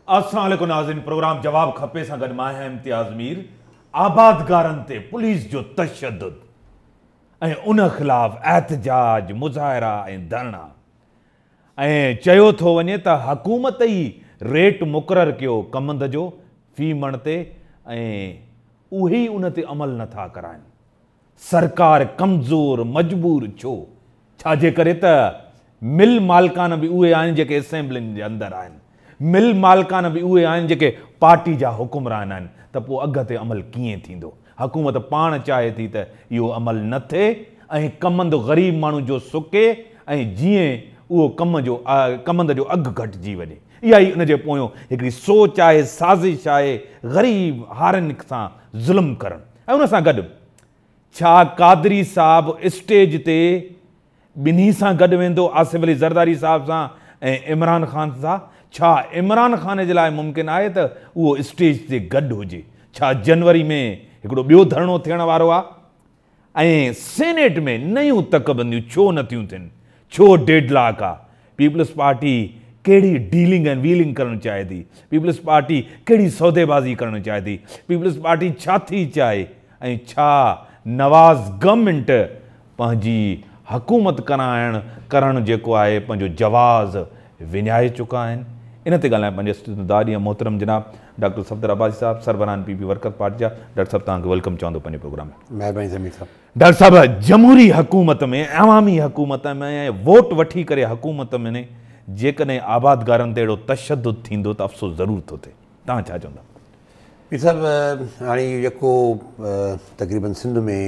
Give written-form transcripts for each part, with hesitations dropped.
अस्सलाम वालेकुम नाज़रीन, प्रोग्राम जवाब खपे सां गॾु मां आहियां इम्तियाज़ मीर। आबादगारनि ते पुलिस जो तशद्दुद ऐं उन ख़िलाफ़ एहतजाज, मुज़ाहिरा ऐं धरना ऐं चयो थो वञे त हुकूमत ई रेट मुक़ररु कयो कमंद जो फ़ी मण ते ऐं उहे उन ते अमल नथा कराइनि। सरकार कमज़ोर मजबूर छो? छाजे करे त मिल मालिकान बि उहे आहिनि जेके असेंबलियुनि जे अंदरि आहिनि, मिल मालिकान बि उहे आहिनि जेके पार्टी जा हुकुमरान आहिनि। त पोइ अॻिते अमल कीअं थींदो? हुकूमत पाण चाहे थी त इहो अमल न थिए ऐं कमंद ग़रीब माण्हू जो सुके ऐं जीअं उहो कमंद जो अघु घटिजी वञे। इहा ई उनजे पोयों हिकिड़ी सोच आहे, साज़िश आहे, ग़रीब हारनि सां ज़ुल्म करणु। ऐं उन सां गॾु छा कादरी साहिबु स्टेज ते ॿिन्ही सां गॾु वेंदो, आसिफ अली ज़रदारी साहिब सां ऐं इमरान ख़ान सां? छा इमरान ख़ान जे लाइ मुमकिन आहे त उहो स्टेज ते गॾु हुजे? छा जनवरी में हिकिड़ो ॿियो धरणो थियण वारो आहे? ऐं सेनेट में नयूं तकबंदियूं छो नथियूं थियनि? छो डेडलॉक आहे? पीपल्स पार्टी कहिड़ी डीलिंग एंड व्हीलिंग करणु चाहे थी? पीपल्स पार्टी कहिड़ी सौदेबाज़ी करणु चाहे थी? पीपल्स पार्टी छा थी चाहे? ऐं छा नवाज़ गवर्नमेंट पंहिंजी हुकूमत करणु जेको आहे पंहिंजो जवाज़ विञाए चुका आहिनि? इन ते ॻाल्हाए पंहिंजे इस्तदाद या मोहतरम जनाब डॉक्टर सफ़दर अब्बासी साहब, सरबराहन पीपी वर्कर पार्टी जा। डॉक्टर साहब तव्हांखे वेलकम चवंदो पंहिंजे प्रोग्राम में। महिरबानी ज़मीर साहब। डॉक्टर साहब, जमहूरी हुकूमत में, अवामी हुकूमत में ऐं वोट वठी करे हुकूमत में जेकॾहिं आबादगारनि ते अहिड़ो तशद्दुद थींदो त अफ़सोस ज़रूरु थो थिए। तव्हां छा चवंदा? मीर साहब, हाणे जेको तक़रीबन सिंध में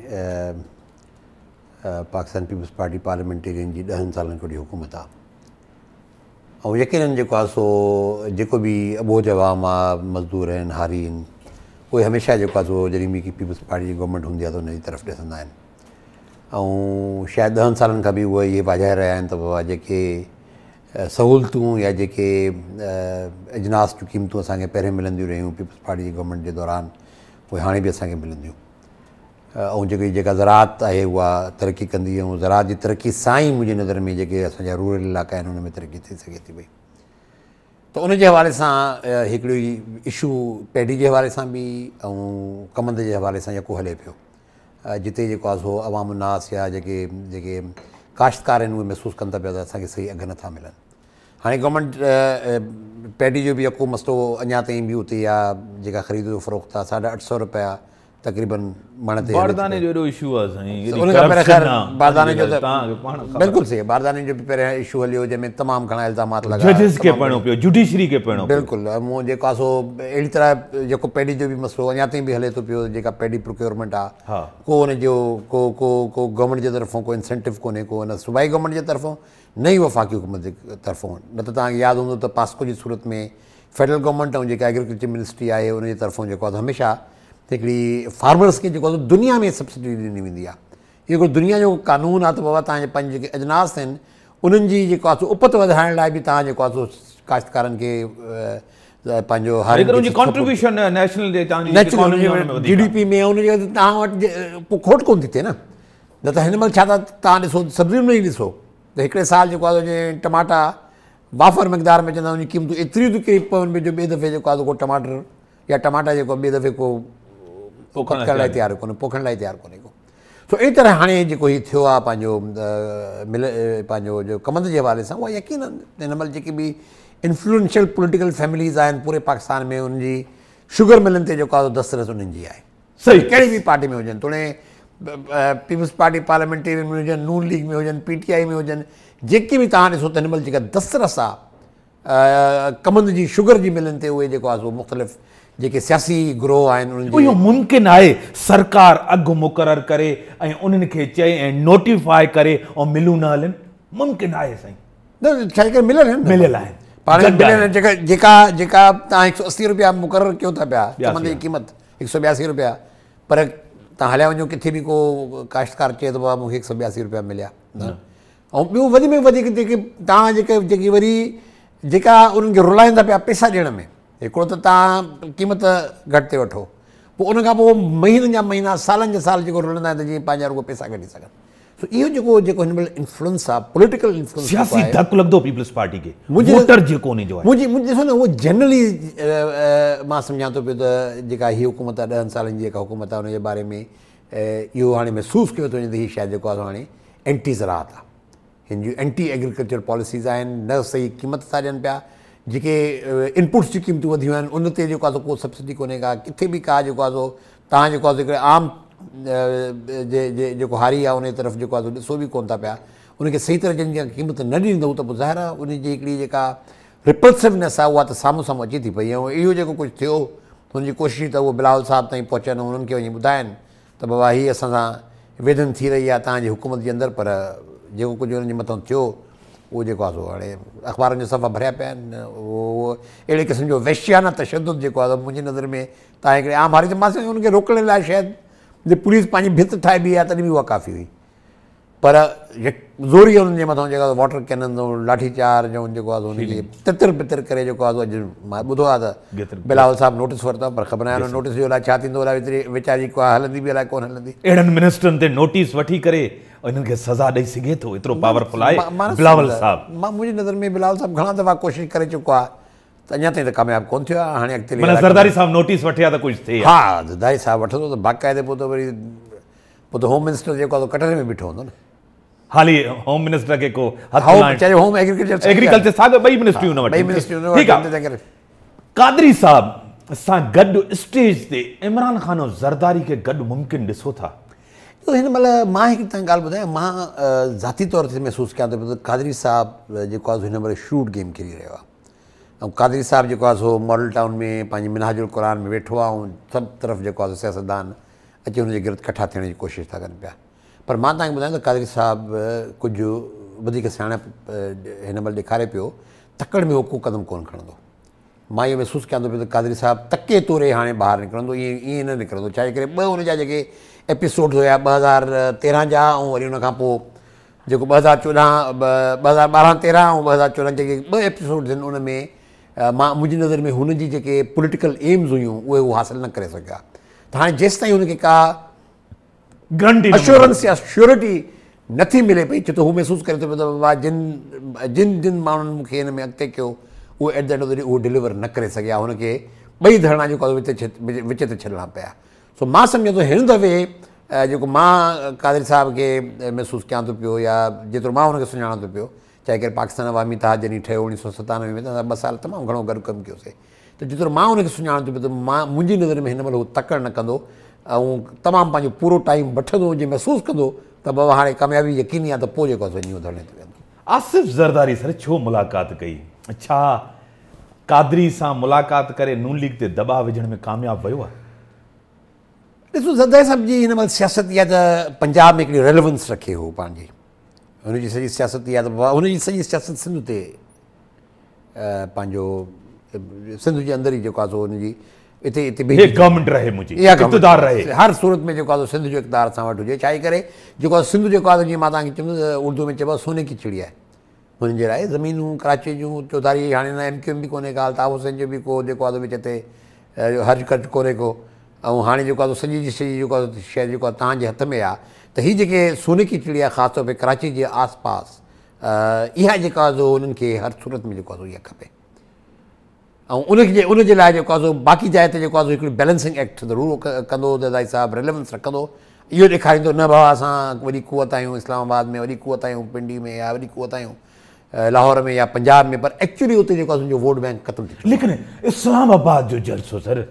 पाकिस्तान पीपल्स पार्टी पार्लियामेंटेरियन जी 10 सालनि खां वठी हुकूमत आहे ऐं यकीनन जेको आहे सो जेको बि अबोज अवाम आहे, मज़दूर आहिनि, हारी आहिनि, उहे हमेशह जेको आहे सो जॾहिं बि पीपल्स पार्टी जी गवर्नमेंट हूंदी आहे त उनजी तरफ़ ॾिसंदा आहिनि। ऐं शायदि 10 सालनि खां बि उहे इहे वाजाए रहिया आहिनि त बाबा जेके सहूलतूं या जेके इजनास जूं क़ीमतूं असांखे पहिरें मिलंदियूं रहियूं पीपल्स पार्टी जी गवर्नमेंट जे दौरान, उहे हाणे बि असांखे मिलंदियूं। ऐं जेका ज़राअत आहे उहा तरक़ी कंदी, ऐं ज़राअत जी तरक़ी सां ई मुंहिंजी नज़र में जेके असांजा रूरल इलाइक़ा आहिनि उन में तरक़ी थी सघे थी पई। त उनजे हवाले सां हिकिड़ी इशू पैडी जे हवाले सां बि ऐं कमंद जे हवाले सां जेको हले पियो, जिते जेको आहे सो अवाम नास या जेके काश्तकार आहिनि उहे महसूसु कनि था पिया त असांखे सही अघु नथा मिलनि। हाणे गवर्नमेंट पैडी जो बि यको मसलो अञा ताईं बि उते आहे, जेका ख़रीद जो फ़रोख़्त आहे 850 रुपया तक़रीबन मण ते। बारदाने जो एॾो इशू आहे साईं, उन खां पहिरियों ख़ैर बारदाने जो त बिल्कुलु सही, बारदाने जो बि पहिरियों इशू हलियो जंहिंमें तमामु घणा इल्ज़ामात लॻा, जजिस खे पढ़णो पियो, जुडिशरी खे पढ़णो। बिल्कुलु मूं जेको आहे सो अहिड़ी तरह जेको पैडी जो बि मसलो अञा ताईं बि हले थो पियो, जेका पैडी प्रोक्योरमेंट आहे को हुनजो को गवर्नमेंट जे तरफ़ां को इंसेंटिव कोन्हे, को हुन सूबाई गवर्नमेंट जे तरफ़ां न ई वफ़ाक़ी हुकूमत जे तरफ़ां। न त तव्हांखे यादि हूंदो त पास्को जी सूरत में फेडरल गवर्नमेंट ऐं जेका एग्रीकल्चर मिनिस्ट्री आहे उनजे तरफ़ां जेको आहे हमेशह हिकिड़ी फार्मर्स खे जेको आहे दुनिया में सब्सिडी ॾिनी वेंदी आहे। इहो हिकिड़ो दुनिया जो कानून आहे त बाबा तव्हांजे पंहिंजे जेके अजनास आहिनि उन्हनि जी जेको आहे सो उपत वधाइण लाइ बि तव्हां जेको आहे सो काश्तकारनि खे पंहिंजो GDP में उनजे तव्हां वटि पोइ खोट कोन थी थिए न। न त हिन महिल छा था तव्हां ॾिसो सब्जियुनि में ई ॾिसो त हिकिड़े साल जेको आहे जीअं टमाटा वाफ़र मिक़दार में चवंदा उनजी क़ीमतूं एतिरियूं थी किरी पवनि जो ॿिए दफ़े जेको आहे को टमाटर या टमाटा जेको ॿिए दफ़े को पोखण लाइ तयारु कोन्हे, पोखण लाइ तयारु कोन्हे को। सो अहिड़ी तरह हाणे जेको हीउ थियो आहे पंहिंजो जो कमंद जे हवाले सां, उहा यकीनन हिन महिल जेके बि इन्फ्लुएंशियल पॉलिटिकल फैमिलीज़ आहिनि पूरे पाकिस्तान में, उनजी शुगर मिलनि ते जेको आहे दस्तरस उन्हनि जी आहे। सही, कहिड़ी बि पार्टी में हुजनि, तोड़े पीपल्स पार्टी पार्लियामेंटेरियन में हुजनि, नून लीग में हुजनि, PTI में हुजनि, जेके बि तव्हां ॾिसो त हिन महिल जेका दस्तरस आहे कमंद जी शुगर जी मिलनि ते, उहे जेको आहे सो मुख़्तलिफ़ जेके सियासी ग्रोह आहिनि उन्हनि जो मुमकिन आहे सरकार अघु मुक़ररु करे ऐं उन्हनि खे चए ऐं नोटिफाई करे ऐं मिलूं न हलनि? मुमकिन आहे साईं, न छा करे मिलियल आहिनि पाण जेका तव्हां 180 रुपया मुक़ररु कयो था पिया, कमंद जी क़ीमत 182 रुपया, पर तव्हां हलिया वञो किथे बि को काश्तकार चए त बाबा मूंखे 182 रुपया मिलिया न। ऐं ॿियो वधि में वधीक जेके तव्हां जेकी वरी जेका उन्हनि खे रुलाइनि था पिया पैसा ॾियण में, हिकिड़ो त तव्हां क़ीमत घटि ते वठो, पोइ उन खां पोइ महीननि जा महीना सालनि जा साल जेको रुलंदा आहिनि त जीअं पंहिंजा रुगो पैसा कढी सघनि। सो इहो जेको हिन महिल इंफ्लुएंस आहे पॉलिटिकल इंफ्लुएंस सियासी धक लॻंदो पीपल्स पार्टी खे वोटर जेको उन जो आहे मुंहिंजी ॾिसो न उहो जनरली मां सम्झां थो पियो त जेका हीअ हुकूमत आहे 10 सालनि जी जेका हुकूमत आहे हुनजे बारे में इहो हाणे महसूसु कयो थो वञे त हीअ शायदि जेको आहे हाणे एंटी ज़राअत आहे हिन जूं एंटी एग्रीकल्चर पॉलिसीज़ आहिनि न सही क़ीमत था ॾियनि पिया जेके इनपुट्स जी क़ीमतूं वधियूं आहिनि उन ते जेको आहे को सब्सिडी कोन्हे का किथे बि का जेको आहे तव्हां जेको आहे हिकिड़े आम जेको हारी आहे उन तरफ़ जेको आहे ॾिसो बि कोन था पिया उनखे सही तरह जिन क़ीमत न ॾींदव त पोइ ज़ाहिर आहे उनजी हिकिड़ी जेका रिपल्सिवनेस आहे उहा त साम्हूं साम्हूं अचे थी पई ऐं इहो जेको कुझु थियो हुनजी कोशिशि त उहो बिलावल साहिब ताईं पहुचनि ऐं उन्हनि खे वञी ॿुधाइनि त बाबा हीअ असां सां वेदन थी रही आहे तव्हांजी हुकूमत जे अंदरि पर जेको कुझु हुननि जे मथां थियो उहो जेको आहे सो हाणे अख़बारुनि जा सफ़ा भरिया पिया आहिनि उहो अहिड़े क़िस्म जो वैश्याना तशदुद जेको आहे मुंहिंजी नज़र में तव्हां हिकिड़े आम हारी त मां सम्झो हुनखे रोकण लाइ शायदि जे पुलिस पंहिंजी भित ठाहे बीही आहे तॾहिं बि उहा काफ़ी हुई पर ज़ोरी हुननि जे मथां जेका वाटर कैनन लाठी चार्ज ऐं जेको आहे हुनखे तितर बितर करे जेको आहे अॼु मां ॿुधो आहे त बिलावल साहिबु नोटिस वरितो पर ख़बर न आहे नोटिस जो अलाए छा थींदो अलाए वीचारी को हलंदी बि अलाए कोन हलंदी अहिड़नि मिनिस्टरनि ते नोटिस वठी करे हिननि खे सज़ा ॾेई सघे थो एतिरो पावरफुल आहे बिलावल साहिबु मां मुंहिंजी नज़र में बिलावल साहिबु घणा दफ़ा कोशिशि करे चुको आहे त अञा ताईं त कामयाबु कोन थियो आहे हाणे अॻिते ज़रदारी साहिबु नोटिस वठिया त कुझु थिए हा ज़रदारी साहिबु वठंदो त बाक़ाइदे पोइ त होम मिनिस्टर जेको आहे कटरे में बीठो हूंदो न हाली होम मिनिस्टर खे को होम एग्रीकल्चर साॻियो ॿई मिनिस्ट्रियूं ठीकु आहे कादरी साहिब सां गॾु स्टेज ते इमरान ख़ान ऐं ज़रदारी खे गॾु मुमकिन ॾिसो था हिन महिल मां हिकु तव्हांखे ॻाल्हि ॿुधायां मां ज़ाती तौर ते महसूसु कयां थो पियो त कादरी साहिबु जेको आहे हिन महिल शूट गेम खेली रहियो आहे ऐं कादरी साहिबु जेको आहे सो मॉडल टाउन में पंहिंजी मिनहाजुल क़ुरान में वेठो आहे ऐं सभु तरफ़ जेको आहे सियासतदान अची हुनजे गिर्द कठा थियण जी कोशिशि था कनि पिया पर मां तव्हांखे ॿुधायां त कादरी साहिबु कुझु वधीक सियाणप हिन महिल ॾेखारे पियो तकड़ में उहो को क़दम कोन खणंदो मां इहो महसूसु कयां थो पियो त कादरी साहिबु तके तोरे हाणे ॿाहिरि निकिरंदो ईअं न निकिरंदो छा करे ॿ हुनजा जेके एपिसोड हुया 2013 जा ऐं वरी हुन खां पोइ जेको 2014 2012-13 ऐं 2014 जेके 2 एपिसोड्स आहिनि उन में मां मुंहिंजी नज़र में हुनजी जेके पॉलिटिकल एम्स हुयूं उहे उहो हासिलु न करे सघिया त हाणे जेसि ताईं हुनखे का एश्योरेंस या श्योरिटी नथी मिले पई छो त हू महसूसु करे थो पियो त बाबा जिन माण्हुनि मूंखे हिन में अॻिते कयो उहो at the end of the day उहो डिलीवर न करे सघिया हुनखे ॿई धरणा जेको आहे विच ते छॾणा पिया सो मां सम्झां थो हिन दफ़े जेको मां कादरी साहिब खे महसूसु कयां थो पियो या जेतिरो मां हुनखे सुञाणां थो पियो चाहे करे पाकिस्तान अवामी इतिहाद जॾहिं ठहियो 1997 में त 2 साल तमामु घणो गॾु कमु कयोसीं त जेतिरो मां हुनखे सुञाणां थो पियो त मां मुंहिंजी नज़र में हिन महिल हू तकड़ न कंदो ऐं तमामु पंहिंजो पूरो टाइम वठंदो जीअं महसूसु कंदो त बाबा हाणे कामयाबी यकीनी आहे त पोइ जेको आहे वञी धरणे ते वेंदो आसिफ़ ज़रदारी सर छो मुलाक़ात कई छा कादरी सां मुलाक़ात करे नून लीग ते दॿाउ विझण में कामयाबु वियो आहे ॾिसो ज़रदारी साहिब जी हिन महिल सियासत इहा त पंजाब में हिकिड़ी रेलेवेंस रखे हो पंहिंजी हुनजी सॼी सियासत इहा त हुनजी सॼी सियासत सिंध ते पंहिंजो सिंध जे अंदरि ई जेको आहे सो हुनजी हिते गवर्नमेंट रहे मुंहिंजी इक़्तिदार रहे हर सूरत में जेको आहे सिंध जो इक़्तिदार असां वटि हुजे छा करे जेको आहे सिंध जेको आहे जीअं मां तव्हांखे चवंदुसि उर्दू में चइबो आहे सोने की चिड़िया आहे हुननि जे लाइ ज़मीनूं कराची जूं चौधारी हाणे न MQM बि कोन्हे ॻाल्हि ताब हुसैन जो बि को जेको आहे विच ते हज कट कोन्हे को ऐं हाणे जेको आहे सॼी जी सॼी जेको आहे शइ जेको आहे तव्हांजे हथ में आहे त हीअ जेके सोने की चिड़िया ख़ासि तौर ते कराची जे आस पास इहा जेका आहे हुननि खे हर सूरत में जेको आहे इहा खपे ऐं उनजे लाइ जेको आहे बाक़ी जाइ ते जेको आहे हिकिड़ी बैलेंसिंग एक्ट ज़रूरु कंदो ज़रदारी साहिबु रेलेवेंस रखंदो इहो ॾेखारींदो न बाबा असां वॾी कुवत आहियूं इस्लामाबाद में वॾी कुवत आहियूं पिंडी में या वॾी कुवत आहियूं लाहौर में या पंजाब में पर एक्चुअली उते जेको आहे तुंहिंजो वोट बैंक ख़तमु थी लेकिन इस्लामाबाद जो जलसो सर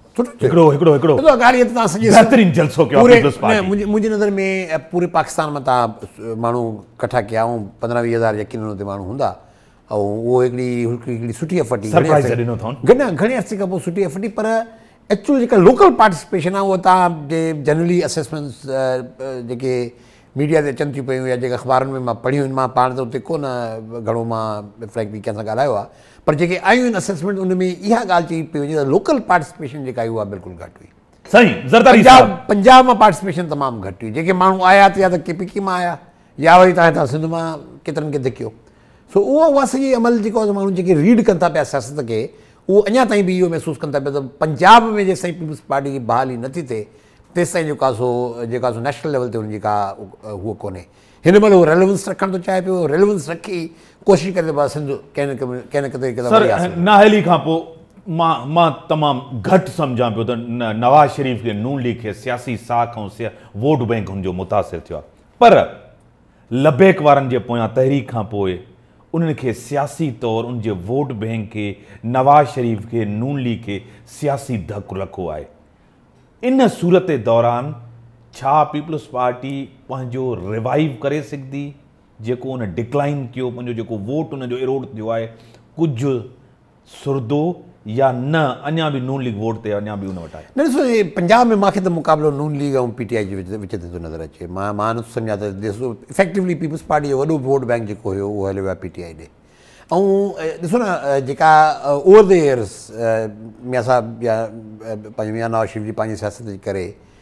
मुंहिंजी नज़र में पूरे पाकिस्तान में तव्हां माण्हू कठा कया ऐं 15-20 हज़ार यकीन हुते माण्हू हूंदा ऐं उहो हिकिड़ी सुठी एफर्ट घणे अर्से खां पोइ सुठी एफर्ट पर एक्चुअली जेका लोकल पार्टिसिपेशन आहे उहा तव्हांजे जनरली असेसमेंट्स जेके मीडिया ते अचनि थियूं पियूं या जेके अख़बारुनि में मां पढ़ियूं आहिनि मां पाण त उते कोन घणो मां फ्लैग बि कंहिंसां ॻाल्हायो आहे पर जेके आयूं आहिनि असेसमेंट उन में इहा ॻाल्हि चई पई वञे त लोकल पार्टिसिपेशन जेका आई उहा बिल्कुलु घटि हुई पंजाब मां पार्टिसिपेशन तमामु घटि हुई जेके माण्हू आया त या त KPK मां आया या वरी तव्हां हितां सिंध मां केतिरनि खे धिकियो सो उहा सॼी अमल जेको आहे माण्हू जेके रीड कनि था पिया सियासत खे उहो अञा ताईं बि इहो महसूसु कनि था पिया त पंजाब में जेसिताईं पीपल्स पार्टी जी बहाली नथी थिए तेसि ताईं जेको आहे सो नेशनल लेवल ते हुनजी का उहो कोन्हे। हिन महिल उहो रेलेवेंस रखणु थो चाहे पियो, रेलेवेंस रखी कोशिशि करे पियो सिंध कंहिं न कंहिं तरीक़े सां। नाहेली खां पोइ मां तमामु घटि सम्झां पियो त नवाज़ शरीफ़ खे नून लीग खे सियासी साख ऐं वोट बैंक हुनजो मुतासिर थियो आहे, पर लबैक वारनि जे पोयां तहरीक खां पोइ उन्हनि खे सियासी तौरु उनजे वोट बैंक खे नवाज़ शरीफ़ खे नून लीग खे सियासी धकु रखो आहे। इन सूरत दौरान छा पीपल्स पार्टी पंहिंजो रिवाइव करे सघंदी जेको उन डिक्लाइन कयो, पंहिंजो जेको वोट उनजो इरोड थियो आहे, कुझु सुरदो या न अञा बि नून लीग वोट ते अञा बि उन वटि आहे? न ॾिसो, पंजाब में मूंखे त मुक़ाबिलो नून लीग ऐं PTI जे विच ते थो नज़र अचे। मां नथो सम्झां त ॾिसो इफेक्टिवली पीपल्स पार्टी जो वॾो वोट बैंक जेको हुयो उहो हलियो आहे PTI ॾे। ऐं ॾिसो न जेका ओवर द इयर्स मियां साहब या पंहिंजे मियां नवाज़ शरीफ़ जी पंहिंजी सियासत जे करे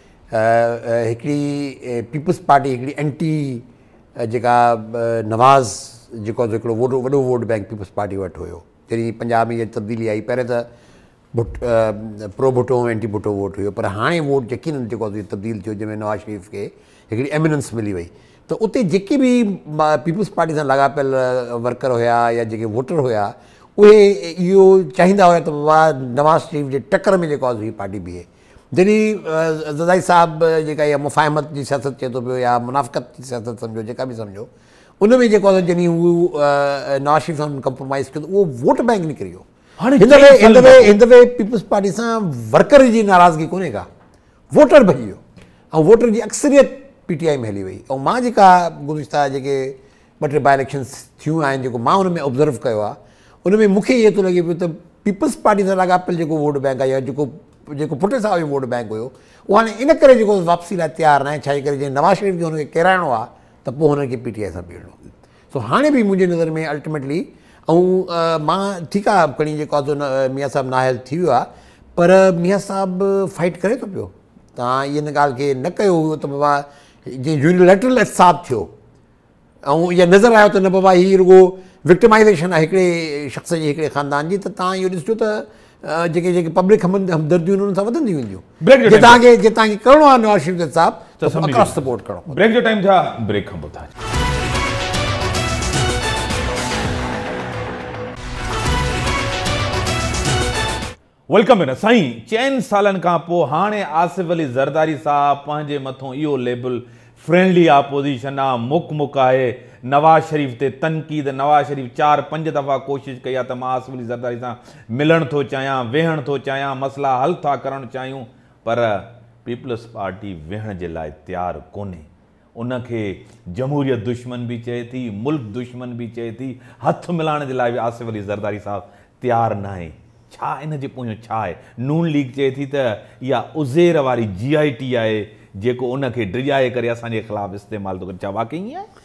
हिकिड़ी पीपल्स पार्टी हिकिड़ी एंटी जेका नवाज़ जेको हिकिड़ो वॾो वोट बैंक पीपल्स पार्टी वटि हुयो। जॾहिं पंजाब में इहा तब्दीली आई, पहिरियों त प्रो भुटो ऐं एंटी भुटो वोट हुयो, पर हाणे वोट यकीनन जेको आहे तब्दील थियो जंहिंमें नवाज़ शरीफ़ खे हिकिड़ी एमिनेंस मिली वई। त उते जेके बि पीपल्स पार्टी सां लाॻापियल वर्कर हुया या जेके वोटर हुया उहे इहो चाहींदा हुया त बाबा नवाज़ शरीफ़ जे टकर में जेको आहे हीअ पार्टी बीहे। जॾहिं ज़रदारी साहिबु जेका इहा मुफ़ाहिमत जी सियासत चए थो पियो या मुनाफ़क़त जी सियासत सम्झो, जेका बि सम्झो, उन में जेको आहे जॾहिं उहो नवाज़ शरीफ़ सां कंप्रोमाइज़ कयो त उहो वोट बैंक निकिरी वियो। हिन दफ़े पीपल्स पार्टी सां वर्कर जी नाराज़गी कोन्हे का, वोटर भॼी वियो ऐं वोटर जी अक्सरियत PTI में हली वई। ऐं मां जेका गुज़िश्ता जेके 2-3 बाय इलेक्शन्स थियूं आहिनि जेको मां हुन में ऑब्ज़र्व कयो आहे, उन में मूंखे इहो थो लॻे पियो त पीपल्स पार्टी सां लाॻापियल जेको वोट बैंक आहे या जेको पुट सां वोट बैंक हुयो उहो हाणे इन करे जेको वापसी लाइ तयारु न आहे, छा करे जीअं नवाज़ शरीफ़ खे हुनखे किराइणो आहे त पोइ हुनखे PTI सां बीहणो। सो हाणे बि मुंहिंजे नज़र में अल्टीमेटली ऐं मां ठीकु आहे खणी जेको आहे मियां साहिबु नाहिल थी वियो आहे, पर मियां साहिबु फाइट करे थो पियो। तव्हां इन ॻाल्हि खे न कयो हुयो त बाबा जीअं यूनिलेटरल एहसाब थियो ऐं इहा नज़र आयो त न बाबा हीअ रुगो विक्टिमाइज़ेशन आहे हिकिड़े शख़्स जी हिकिड़े ख़ानदान जी, त तव्हां इहो ॾिसजो त जेके पब्लिक हमदर्दियूं उन्हनि सां वधंदियूं वेंदियूं। जे तव्हांखे करिणो आहे नवाज़ शरीफ़ जे साहिब त अक्रॉस सपोर्ट करिणो। ब्रेक जो टाइम था, ब्रेक खां पोइ था वेलकम इन साईं। 4 सालनि खां पोइ हाणे आसिफ अली ज़रदारी साहब पंहिंजे मथां इहो लेबल फ्रेंडली आपोज़िशन आहे, मुक आहे, नवाज़ शरीफ़ ते तनक़ीद। नवाज़ शरीफ़ 4-5 दफ़ा कोशिशि कई आहे त मां आसिफ अली ज़रदारी सां मिलणु थो चाहियां, वेहणु थो चाहियां, मसइला हल था करणु चाहियूं, पर पीपल्स पार्टी वेहण जे लाइ तयारु कोन्हे। उनखे जमहूरियत दुश्मन बि चए थी, मुल्क दुश्मन बि चए थी, हथ मिलाइण जे लाइ बि आसिफ अली ज़रदारी साहब तयारु न आहे। छा इन जे पोयां छा आहे? नून लीग चए थी त इहा उज़ेर वारी GIT आहे जेको उनखे डिॼाए करे असांजे ख़िलाफ़ु इस्तेमालु थो करे। छा वाक़ई ईअं आहे?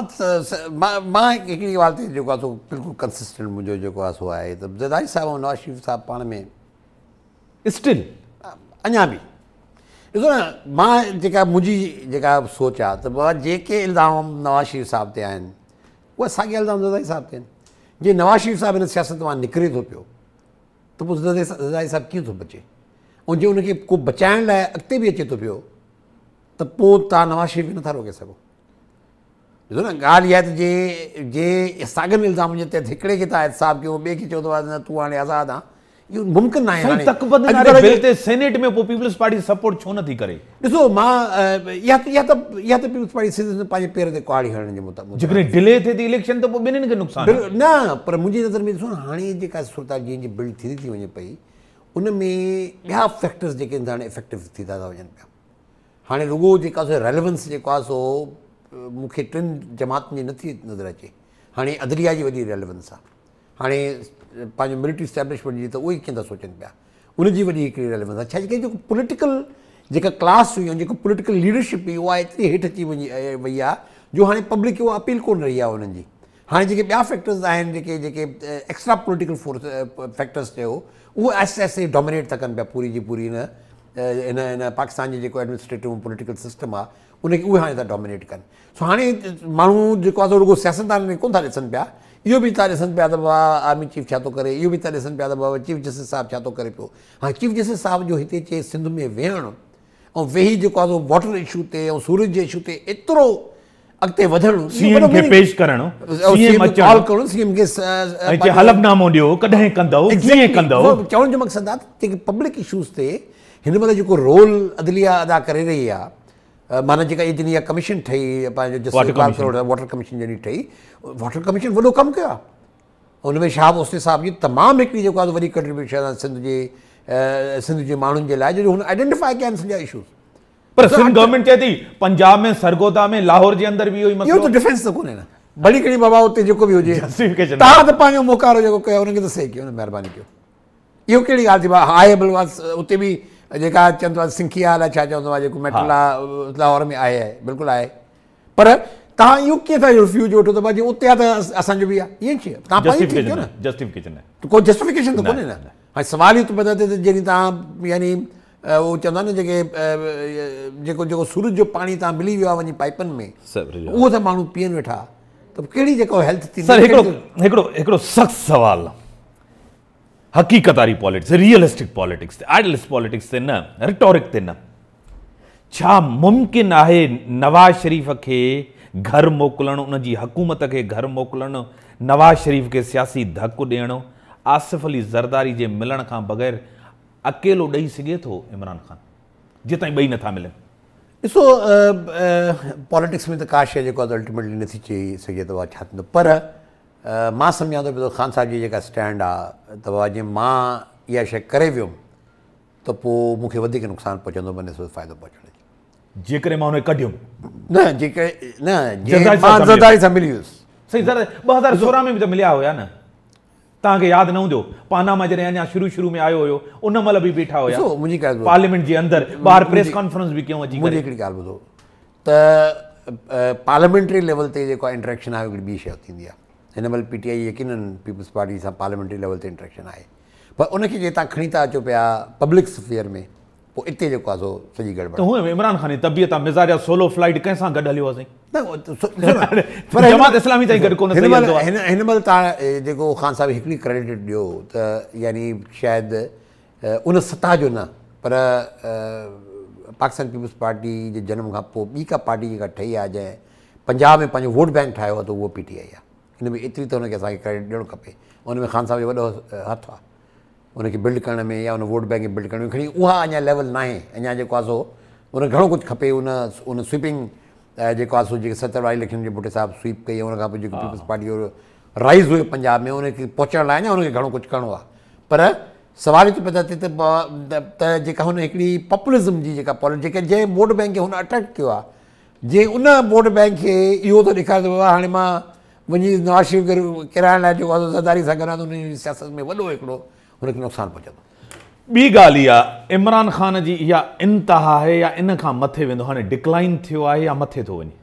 मां हिकिड़ी ॻाल्हि ते जेको आहे सो बिल्कुलु कंसिस्टेंट मुंहिंजो जेको आहे सो आहे त ज़रदारी साहिबु ऐं नवाज़ शरीफ़ साहिबु पाण में स्टिल अञा बि ॾिसो न, मां जेका मुंहिंजी जेका सोच आहे त बाबा जेके इल्ज़ाम नवाज़ शरीफ़ साहिब ते आहिनि उहे साॻिया इल्ज़ाम ज़रदारी साहिब ते आहिनि। जीअं नवाज़ शरीफ़ साहिबु हिन सियासत मां निकिरे थो पियो त पोइ ज़रदारी साहिबु कीअं थो बचे, ऐं जे उनखे को बचाइण लाइ अॻिते बि अचे थो पियो त पोइ तव्हां नवाज़ शरीफ़ खे नथा रोके सघो। ॾिसो न, ॻाल्हि इहा आहे त जे साॻियनि इल्ज़ामनि जे तहत हिकिड़े खे तव्हां एहसाब कयो, ॿिए खे चओ त न तूं हाणे आज़ादु आहे, इहो मुमकिन न आहे। सेनेट में पोइ पीपल्स पार्टी सपोर्ट छो नथी करे? ॾिसो मां इहा त पीपल्स पार्टी सिधो पंहिंजे पेर ते कुहाड़ी हणण जे मुताबिक़ जेकॾहिं डिले थिए थी इलेक्शन त पोइ ॿिन्हिनि खे नुक़सानु न, पर मुंहिंजी नज़र में ॾिसो न हाणे जेका सूरत जीअं जी बिल्ड थींदी थी वञे पई उन में ॿिया फैक्टर्स जेके हाणे इफेक्टिव थींदा था वञनि पिया। हाणे रुगो जेका रेलेवेंस जेको आहे सो मूंखे 3 जमातुनि जी नथी नज़र अचे। हाणे अदलिया जी वॾी रेलेवेंस आहे, हाणे पंहिंजो मिलिट्री इस्टेब्लिशमेंट जी त उहे कीअं था सोचनि पिया, उनजी वॾी हिकिड़ी रेलेवेंस आहे। छा जेको पॉलिटिकल जेका क्लास हुई जेको पॉलिटिकल लीडरशिप हुई उहा एतिरी हेठि अची वई आहे जो हाणे पब्लिक खे उहा अपील कोन रही आहे उन्हनि जी। हाणे जेके ॿिया फैक्टर्स आहिनि जेके एक्स्ट्रा पॉलिटिकल फैक्टर्स चयो उहे आहिस्ते आहिस्ते डोमिनेट था कनि पिया पूरी जी पूरी इन पाकिस्तान जो जेको एडमिनिस्ट्रेटिव पॉलिटिकल सिस्टम आहे उनखे उहे हाणे था डोमिनेट कनि। सो हाणे माण्हू जेको आहे रुगो सियासतदान में कोन था ॾिसनि पिया, इहो बि था ॾिसनि पिया त बाबा आर्मी चीफ छा थो करे, इहो बि था ॾिसनि पिया त बाबा चीफ जस्टिस साहिबु छा थो करे पियो। हाणे चीफ जस्टिस साहिब जो हिते चए सिंध में वेहणु ऐं वेही जेको आहे वाटर इशू ते ऐं सूरज जे इशू ते एतिरो अॻिते वधणु सीएम खे पेश करणु, सीएम कॉल करणु, सीएम खे हलफनामो ॾियो, कॾहिं कंदव, कीअं कंदव। चवण जो मक़सदु आहे जेके पब्लिक इशूज़ ते हिन महिल जेको रोल अदलिया अदा करे रही आहे, माना जेका जॾहिं इहा कमीशन ठही पंहिंजो वाटर कमीशन जॾहिं ठही, वाटर कमीशन वॾो कमु कयो आहे। हुन में शाह ओस्ते साहिब जी तमामु हिकिड़ी जेको आहे वॾी कंट्रीब्यूशन आहे सिंध जे माण्हुनि जे लाइ, जो हुन आइडेंटिफाई कया आहिनि सॼा इशूज़। पर सिंध गवर्नमेंट चए थी पंजाब में सरगोदा में लाहौर जे अंदर भी इहो ई मसलो, इहो त डिफेंस त कोन्हे न, भली खणी बाबा उते जेको बि हुजे तव्हां त पंहिंजो मोकारो जेको कयो हुनखे त सही कयो न, महिरबानी कयो। इहो कहिड़ी ॻाल्हि थी आहे बलवास उते बि जेका चवंदो आहे सिंखिया अलाए छा चवंदो आहे जेको मेटला लाहौर में आहे बिल्कुलु आहे, पर तव्हां इहो कीअं था रिफ्यूज वठो त भाई उते आहे त असांजो बि आहे, ईअं छा तव्हां कोई जस्टिफिकेशन त कोन्हे न। हाणे सवाल ई त पता ते जॾहिं तव्हां यानी उहो चवंदा न जेके जेको सूरज जो पाणी तव्हां मिली वियो आहे वञी पाइपनि में, उहो त माण्हू पीअनि वेठा, त कहिड़ी जेको हेल्थ थी। सर हिकिड़ो सख़्तु सवाल, हक़ीक़त वारी पॉलिटिक्स, रियलिस्टिक पॉलिटिक्स ते, आइडियलिस्ट पॉलिटिक्स ते न, रिटोरिक ते न, छा मुमकिन आहे नवाज़ शरीफ़ खे घर मोकिलणु, उन जी हुकूमत खे घर मोकिलणु, नवाज़ शरीफ़ खे सियासी धकु ॾियणु, आसिफ़ अली ज़रदारी जे मिलण खां बग़ैर अकेलो ॾेई सघे थो इमरान ख़ान, जेताईं ॿई नथा मिलनि? ॾिसो पॉलिटिक्स में त का शइ जेको आहे अल्टीमेटली नथी चई सघे त छा थींदो, पर मां सम्झां थो पियो ख़ान साहिब जी जेका स्टैंड आहे त बाबा जीअं मां इहा शइ करे वियुमि त पोइ मूंखे वधीक नुक़सानु पहुचंदो बनस्बत फ़ाइदो पहुचण जी, जेकॾहिं मां हुनखे कढियुमि न, जेकॾहिं न ज़रदारी सां मिली वियुसि। सही सर, 2016 में बि त मिलिया हुया न, तव्हांखे यादि न हूंदो, पानामा जॾहिं अञा शुरू में आयो हुयो उन महिल बि बीठा हुया मुंहिंजी ॻाल्हि पार्लियामेंट जे अंदरि, ॿाहिरि प्रेस कॉन्फ्रेंस बि कयूं अची। मुंहिंजी हिकिड़ी ॻाल्हि ॿुधो त पार्लियामेंट्री लेवल ते जेको इंट्रैक्शन आहे हिकिड़ी ॿी शइ थींदी आहे। हिन महिल पीटीआई यकीनन पीपल्स पार्टी सां पार्लियामेंट्री लेवल ते इंट्रैक्शन आहे, पर उनखे जे तव्हां खणी था अचो पिया पब्लिक स्फीयर में, पोइ इते जेको आहे सो सॼी गड़बड़। त हूअं इमरान ख़ान जी तबियत आहे, मिज़ाज आहे, सोलो फ्लाइट कंहिंसां गॾु हलियो हुआसीं, जमात इस्लामी ताईं गॾु कोन। हिन महिल तव्हां जेको ख़ान साहिब हिकिड़ी क्रेडिट ॾियो त यानी शायदि उन सतह जो न, पर पाकिस्तान पीपल्स पार्टी जे जनम खां पोइ ॿी का पार्टी जेका ठही आहे जंहिं पंजाब में पंहिंजो वोट बैंक ठाहियो आहे त उहो पीटीआई आहे। हिन में एतिरी त हुनखे असांखे क्रेडिट ॾियणो खपे, उन में ख़ान साहिब जो वॾो हथु आहे उनखे बिल्ड करण में, या उन वोट बैंक खे बिल्ड करण में। खणी उहा अञा लेवल न आहे, अञा जेको आहे सो उन घणो कुझु खपे। उन स्वीपिंग जेको आहे सो जेके 70 इलेक्शन जे भुटे साहिबु स्वीप कई, उन खां पोइ जेको पीपल्स पार्टी जो राइज़ हुयो पंजाब में, उनखे पहुचण लाइ अञा उनखे घणो कुझु करिणो आहे। पर सवाल ई पता थिए त जेका हुन हिकिड़ी पॉपुलिज़म जी जेका जेके जंहिं वोट बैंक खे हुन अट्रैक्ट कयो आहे, जे उन वोट बैंक खे इहो थो ॾेखारे थो हाणे मां वञी नवाज़ शरीफ़ किराइण लाइ जेको आहे ज़रदारी सां गॾु उन सियासत में वॾो हिकिड़ो हुनखे नुक़सानु पहुचंदो। ॿी ॻाल्हि इहा, इमरान ख़ान जी इहा इंतिहा आहे या इन खां मथे वेंदो, हाणे डिक्लाइन थियो आहे या मथे थो वञे?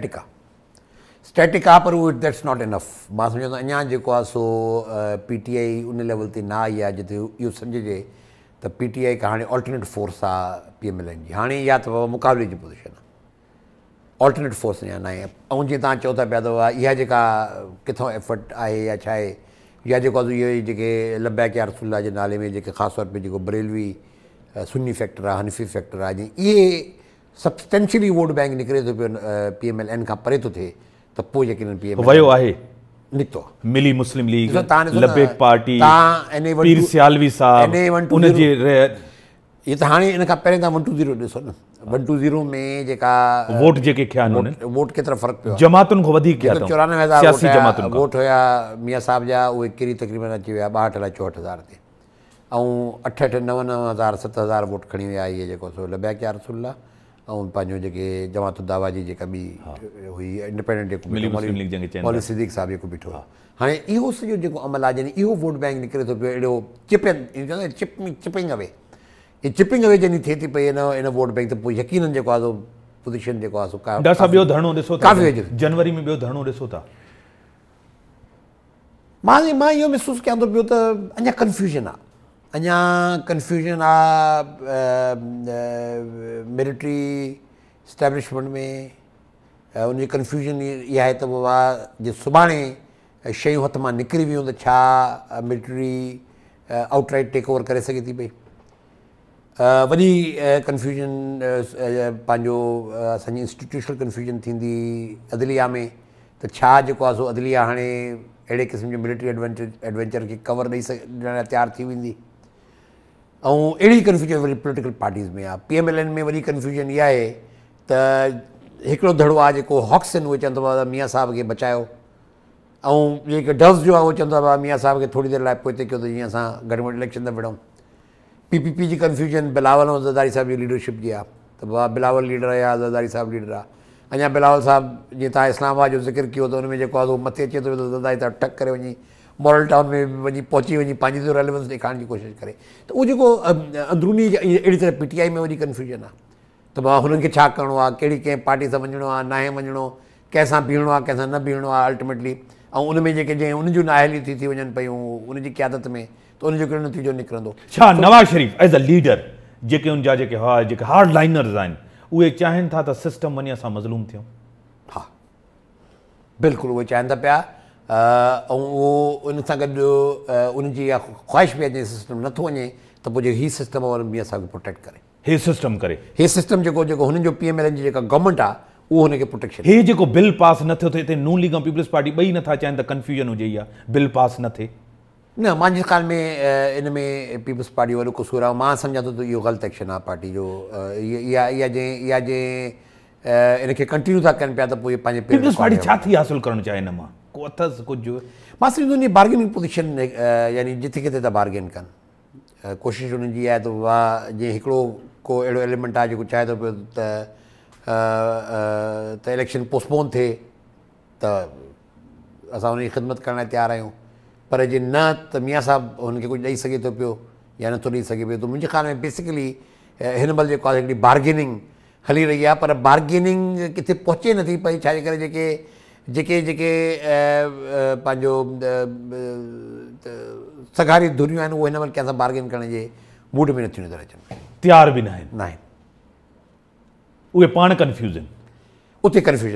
स्टैटिक आहे, पर उहो दैट्स नॉट इनफ। मां सम्झंदो अञा जेको आहे सो पीटीआई उन लेवल ते न आई आहे जिते इहो सम्झिजे त पीटीआई खां हाणे ऑल्टरनेट फोर्स आहे पीएमएलएन जी। हाणे इहा त मुक़ाबले जी पोज़ीशन आहे, ऑल्टरनेट फोर्स अञा न आहे। ऐं जीअं तव्हां चओ था पिया त इहा जेका किथां एफर्ट आहे या छा आहे, या जेको आहे इहो इहे जेके लब्बैक या रसूलुल्लाह जे नाले में जेके ख़ासि तौर ते जेको बरेलवी सुन्नी फैक्टर आहे, हनफी फैक्टर आहे, जीअं इहे सब्सटेंशियली वोट बैंक निकिरे थो पियो पीएमएलएन खां परे थो थिए, त पोइ यकीनन पीएमएल वियो आहे, निकितो मिली मुस्लिम लीग, लब्बैक पार्टी, पीर सियालवी साहब उन जे इहे त हाणे इन खां पहिरियों तव्हां 120 ॾिसो न, 120 में जेका वोट जेके खया आहिनि वोट केतिरा फ़र्क़ु पियो, जमातुनि खां वधीक 94,000 वोट हुया मियां साहिब जा, उहे किरी तक़रीबन अची विया 62,64,000 ते, ऐं 8-9,000 7,000 वोट खणी विया इहे जेको सो लब्बैक या रसूलुल्लाह ऐं पंहिंजो जेके जमात दावा जी जेका ॿी हुई इंडिपेंडेंट जेको मौलवी सिद्दीक़ साहिब जेको बीठो आहे। हाणे इहो सॼो जेको अमल आहे, जॾहिं इहो वोट बैंक निकिरे थो पियो अहिड़ो चिपिंग अवे, ये चिपिंग अवे जॾहिं थिए थी पई इन वोट बैंक, त पोइ यकीनन जेको आहे पोज़ीशन जेको आहे डॉक्टर साहब ॿियो धरणो ॾिसो था, जनवरी में ॿियो धरणो ॾिसो था। मां इहो महसूसु कयां थो पियो त अञा कन्फ्यूजन आहे, अञा कन्फ्यूजन आहे मिलिट्री स्टैब्लिशमेंट में। उनजी कन्फ्यूजन इहा आहे त बाबा जे सुभाणे शयूं हथ मां निकिरी वियूं त छा मिलिट्री आउटराइट टेक ओवर करे सघे थी पई। वॾी कंफ्यूजन पंहिंजो असांजी इंस्टीट्यूशनल कंफ्यूजन थींदी अदलिया में त छा जेको आहे सो अदलिया हाणे अहिड़े क़िस्म जो मिलिट्री एडवेंचर खे कवर ॾेई ॾियण लाइ तयारु थी वेंदी ऐं अहिड़ी कंफ्यूजन वरी पॉलिटिकल पार्टीज़ में आहे PMLN में वॾी कंफ्यूजन इहा आहे त हिकिड़ो धड़ो आहे जेको हॉक्स आहिनि उहे चवंदो आहे मियां साहिब खे बचायो ऐं जेके डव्स जो आहे उहो चवंदो आहे मियां साहिब खे थोरी देरि लाइ पोइ कयो त जीअं असां घटि में घटि इलेक्शन था विढ़ूं PPP जी कंफ्यूजन बिलावल ऐं ज़रदारी साहिब जी लीडरशिप जी आहे त बाबा बिलावल लीडर आहे या ज़रदारी साहिब लीडर आहे अञा बिलावल साहिबु जीअं तव्हां इस्लामाबाद जो ज़िक्र कयो त हुन में जेको आहे उहो मथे अचे थो त ज़रदारी साहिबु टक करे वञी मॉडल टाउन में वञी पहुची वञी पंहिंजी तो रेलेवेंस ॾेखारण जी कोशिशि करे त उहो जेको अंदरूनी अहिड़ी तरह PTI में वॾी कंफ्यूजन आहे त बाबा हुननि खे छा करिणो आहे कहिड़ी कंहिं पार्टी सां वञिणो आहे नाहे वञिणो कंहिंसां बीहणो आहे कंहिंसां न बीहणो आहे अल्टीमेटली ऐं उन में जेके जंहिं उन जूं नाहेलियूं थी वञनि पियूं उनजी क़यादत में त उनजो कहिड़ो नतीजो निकिरंदो छा नवाज़ शरीफ़ एज़ अ लीडर जेके उनजा जेके हार्ड लाइनर्स आहिनि उहे चाहिनि था त सिस्टम वञी असां मज़लूम थियूं हा बिल्कुलु उहे चाहिनि था पिया ऐं उहो उन सां गॾु उनजी इहा ख़्वाहिश बि अचे सिस्टम नथो वञे त पोइ हीउ सिस्टम और ॿी असांखे प्रोटेक्ट करे हे सिस्टम करे हे सिस्टम जेको हुननि जो PMLN जी जेका गवर्नमेंट आहे उहो हुनखे प्रोटेक्शन हे जेको बिल पास न थियो थिए हिते नून लीग ऐं पीपल्स पार्टी ॿई नथा चाहिनि त कंफ्यूजन हुजे इहा बिल पास न थिए न मुंहिंजे ख़्याल में इन में पीपल्स पार्टी वॾो क़सूरु आहे मां सम्झां थो त इहो ग़लति एक्शन आहे पार्टी जो इहा जंहिं इनखे कंटिन्यू था कनि पिया त पोइ पंहिंजे पीपल्स पार्टी छा थी हासिलु करणु चाहे हिन मां को अथसि कुझु मां सम्झंदो आहियां बार्गेनिंग पोज़ीशन यानी जिथे किथे था बार्गेन कनि कोशिशि हुननि जी आहे त वाह जीअं हिकिड़ो को अहिड़ो एलिमेंट आहे जेको चाहे थो पियो त इलेक्शन पोस्टपोन थिए त असां हुनजी ख़िदमत करण लाइ तयारु आहियूं पर जे न त मियां साहिबु हुनखे कुझु ॾेई सघे थो पियो या नथो ॾेई सघे पियो त मुंहिंजे ख़्याल में बेसिकली हिन महिल जेको आहे हिकिड़ी बार्गेनिंग हली रही आहे पर बार्गेनिंग किथे पहुचे नथी पई छाजे करे जेके पंहिंजो सगारी धुरियूं आहिनि उहे हिन महिल कंहिंसां बार्गेन करण जे मूड में नथियूं नज़र अचनि तयार बि न आहिनि उहे पाण कंफ्यूजन उते कंफ्यूजन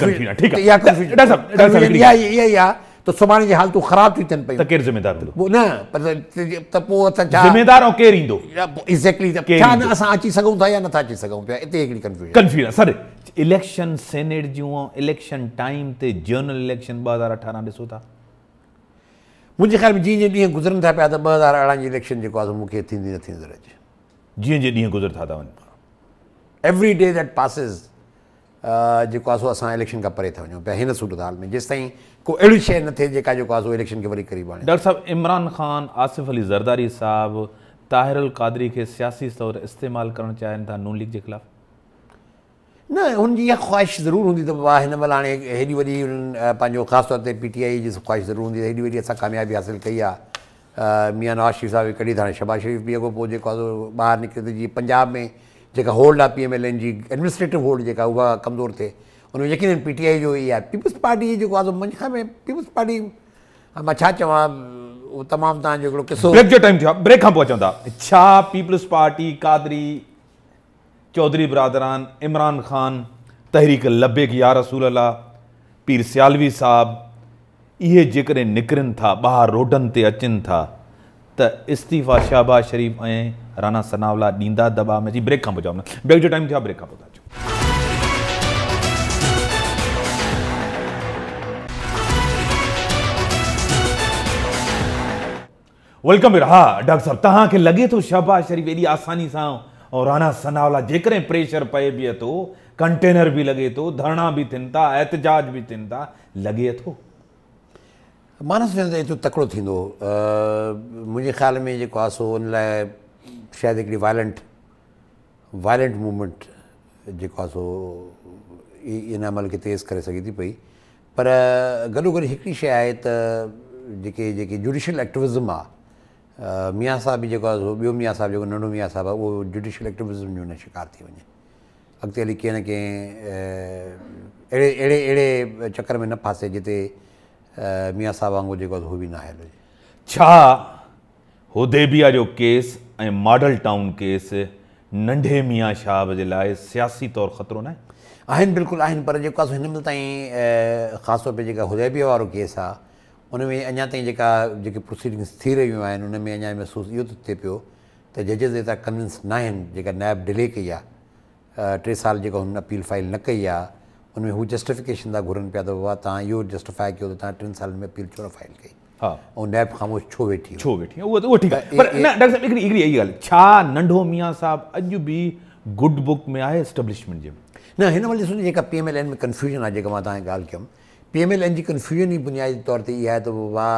इहा ई आहे त सुभाणे जी हालतूं ख़राब थियूं थियनि पयूं त केरु ज़िमेदार न पर त पोइ असां छा ज़िमेदार ऐं केरु ईंदो एग्ज़ैक्टली छा न असां अची सघूं था या नथा अची सघूं पिया हिते हिकिड़ी कंफ्यूजन सर इलेक्शन सेनेट जूं इलेक्शन टाइम ते जनरल इलेक्शन 2018 ॾिसो था मुंहिंजे ख़्याल में जीअं जीअं ॾींहं गुज़रनि था पिया त 2018 जी इलेक्शन जेको आहे मूंखे थींदी नथी नज़र अचे जीअं जीअं ॾींहं गुज़र था वञनि एवरी डे दैट पासिस जेको आहे सो असां इलेक्शन खां परे था वञूं पिया हिन सूरत हाल में जेसि ताईं को अहिड़ी शइ न थिए जेका जेको आहे सो इलेक्शन खे वरी क़रीब आणे डॉक्टर साहिबु इमरान ख़ान आसिफ़ अली ज़रदारी साहिबु ताहिर अल क़ादरी खे सियासी तौरु इस्तेमालु करणु चाहिनि था नून लीग जे ख़िलाफ़ु न हुनजी इहा ख़्वाहिश ज़रूरु हूंदी त बाबा हिन महिल हाणे हेॾी वॾी पंहिंजो ख़ासि तौर ते PTI जी ख़्वाहिश ज़रूरु हूंदी हेॾी वॾी असां कामयाबी हासिलु कई आहे मियां नवाज़ शरीफ़ साहिब कढी त हाणे शहबाज़ शरीफ़ बि अॻो पोइ जेको आहे ॿाहिरि निकिरे त जीअं पंजाब में जेका होल्ड आहे PMLN जी एडमिनिस्ट्रेटिव होल्ड जेका उहा कमज़ोर थिए उनमें यकीन PTI जो ई आहे पीपल्स पार्टी जेको आहे मुंहिंजे ख़्याल में पीपल्स पार्टी मां छा चवां उहो तमामु तव्हांजो हिकिड़ो किसो ब्रेक जो टाइम थियो आहे ब्रेक खां पोइ अचूं था छा पीपल्स पार्टी क़ादरी चौधरी बिरादरान इमरान ख़ान तहरीक लबेक या रसूल अल्लाह पीर सियालवी साहिबु इहे जेकॾहिं निकिरनि था ॿाहिरि रोडनि ते अचनि था त इस्तीफ़ा शहबाज़ शरीफ़ ऐं राना सनावला ॾींदा दॿा में जी ब्रेक खां पोइ चवां ब्रेक जो टाइम थियो आहे ब्रेक खां पोइ था अचूं वेलकम हा डॉक्टर साहिबु तव्हांखे लॻे थो शहबाज़ शरीफ़ एॾी आसानी सां ऐं राना सनावला जेकॾहिं प्रेशर पए बि थो कंटेनर बि लॻे थो धरना बि थियनि था एहतजाज बि थियनि था लॻे थो मां न सम्झंदो एतिरो तकिड़ो थींदो मुंहिंजे ख़्याल में जेको आहे सो हुन लाइ शायदि हिकिड़ी वायलेंट मूवमेंट जेको आहे सो इन अमल खे तेज़ करे सघे थी पई पर गॾोगॾु हिकिड़ी शइ आहे त जेके जुडिशल एक्टिविज़म आहे मियां साहिब बि जेको आहे ॿियो मियां साहिबु जेको नंढो मियां साहिबु आहे उहो जुडिशल एक्टिविज़म जो हुन शिकार थी वञे अॻिते हली कंहिं न कंहिं अहिड़े चकर में न फासे जिते मियां साहिबु वांगुरु जेको आहे उहो बि न आयल हुजे छा हुदैबिया जो केस ऐं मॉडल टाउन केस नंढे मियां साहिब जे लाइ सियासी तौरु ख़तरो न आहिनि बिल्कुलु आहिनि पर जेको आहे हिन महिल ताईं ख़ासि तौर ते जेका हुदैबिया वारो केस आहे उन में अञा ताईं जेके प्रोसीडिंग्स थी रहियूं आहिनि उन में अञा महसूसु इहो थो थिए पियो त जजिस एतिरा कन्विंस न आहिनि जेका नैब डिले कई आहे 3 साल जेका हुन अपील फाइल न कई आहे उनमें हू जस्टिफिकेशन था घुरनि पिया त बाबा तव्हां इहो जस्टिफाई कयो त तव्हां 3 सालनि में अपील छो न फाइल कई ऐं नैब ख़ामोश छो वेठी उहो ठीकु आहे पर न डॉक्टर साहिब हिकिड़ी इहा ॻाल्हि छा नंढो मियां साहिबु अॼु बि गुड बुक में आहे एस्टेब्लिशमेंट जे न हिन महिल ॾिसो जेका PMLN में कन्फ्यूजन आहे जेका मां तव्हांखे ॻाल्हि कयमि PMLN जी कन्फ्यूजन ई बुनियादी तौर ते इहा आहे त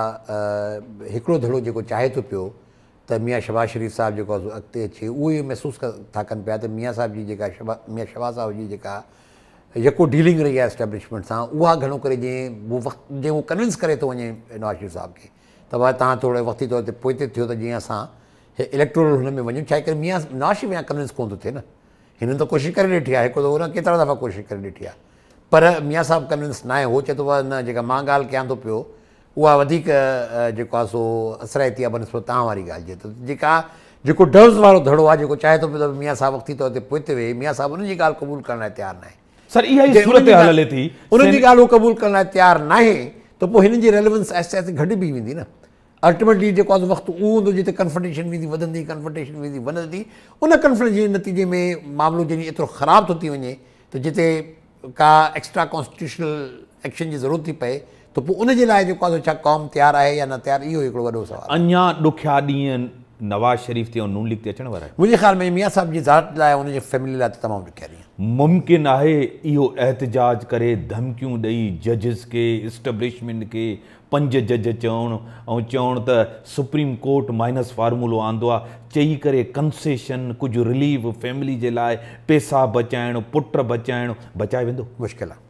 बाबा हिकिड़ो धड़ो जेको चाहे थो पियो त मियां शहबाज़ शरीफ़ साहिबु जेको आहे अॻिते अचे उहो इहो महसूसु था कनि पिया त मियां साहिब जी जेका मियां शहबाज़ साहिब जी जेका यको डीलिंग रही आहे एस्टेब्लिशमेंट सां उहा घणो करे जीअं हू कन्विंस करे थो वञे नवाज़ शरीफ़ साहिब खे त भाई तव्हां थोरो वक़्ती तौर ते पोइते थियो त जीअं असां इलेक्टोरल हुन में वञूं छा करे मियां नवाज़ शरीफ़ कन्विंस कोन थो थिए न हिननि त कोशिशि करे ॾिठी आहे हिकु दफ़ो न केतिरा दफ़ा कोशिशि करे ॾिठी आहे पर मियां साहिबु कन्विंस न आहे हो चए थो न जेका मां ॻाल्हि कयां थो पियो उहा वधीक जेको आहे सो असराइती आहे बनस्बत तव्हां वारी ॻाल्हि जे त जेको डर्स वारो धड़ो आहे जेको चाहे थो पियो त मियां साहिबु वक़्ती तौर ते पोइते वेहे मियां साहिबु उनजी ॻाल्हि क़बूल करण लाइ तयारु न आहे सर इहा ई सूरत हाल हले थी उन्हनि जी ॻाल्हि उहो क़बूल करण लाइ तयारु न आहे त पोइ हिननि जी रेलेवेंस आहिस्ते आहिस्ते घटिजी वेंदी न अल्टीमेटली जेको आहे वक़्तु उहो हूंदो जिते कन्फ्रंटेशन वेंदी वधंदी कन्फ्रंटेशन वेंदी वधंदी उन कन्फ्रंटेशन जे नतीजे में मामिलो जॾहिं एतिरो ख़राबु थो थी वञे त जिते का एक्स्ट्रा कॉन्स्टिट्यूशनल एक्शन जी ज़रूरत थी पए त पोइ उनजे लाइ जेको आहे छा क़ौम तयारु आहे या न तयारु इहो हिकिड़ो वॾो सुवालु अञा ॾुखिया ॾींहं नवाज़ शरीफ़ ते ऐं नून लीग ते अचण वारा आहिनि मुंहिंजे ख़्याल में मियां साहिब जी ज़ात लाइ उनजे फैमिली लाइ त तमामु ॾुखिया ॾींहं मुमकिन आहे इहो एहतजाज करे धमकियूं ॾेई जजिस खे इस्टेब्लिशमेंट खे 5 जज चवणु त सुप्रीम कोर्ट माइनस फार्मूलो आंदो आहे चई करे कंसेशन कुझु रिलीफ फैमिली जे लाइ पैसा बचाइणु पुट बचाइणु बचाए वेंदो मुश्किल आहे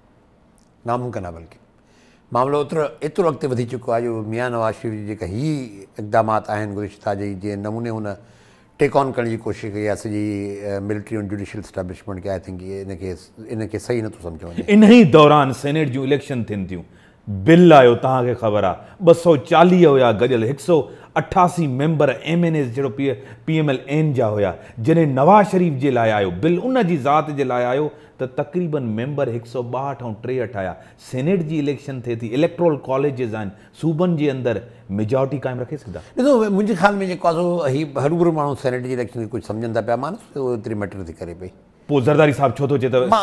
नामुमकिन आहे बल्कि मामिलो एतिरो अॻिते वधी चुको आहे जो मियां नवाज़ शरीफ़ जी जेका ही इक़दामात आहिनि गुज़िश्ता जी जीअं नमूने हुन टेक ऑन करण जी कोशिशि कई आहे सॼी मिलिट्री ऐं जुडिशियल इस्टेब्लिशमेंट खे आई थिंक इनखे सही नथो सम्झो वञे इन ई दौरान सेनेट जूं इलेक्शन थियनि थियूं बिल आयो तव्हांखे ख़बर आहे 240 हुया गॾियल 188 मेंबर MNAs जहिड़ो PMLN जा हुया जॾहिं नवाज़ शरीफ़ जे लाइ आयो बिल उन जी ज़ात जे लाइ आयो त तक़रीबन मेंबर 162 ऐं 63 आया सेनेट जी इलेक्शन थिए थी इलेक्ट्रोल कॉलेजिस आहिनि सूबनि जे अंदरि मेजॉरिटी क़ाइमु रखे सघंदा ॾिसो मुंहिंजे ख़्याल में जेको आहे ही हरूभरू माण्हू सेनेट जी इलेक्शन खे कुझु सम्झनि था पिया माण्हू उहो एतिरी मैटर थी करे पई पोइ ज़रदारी साहिबु छो थो चए त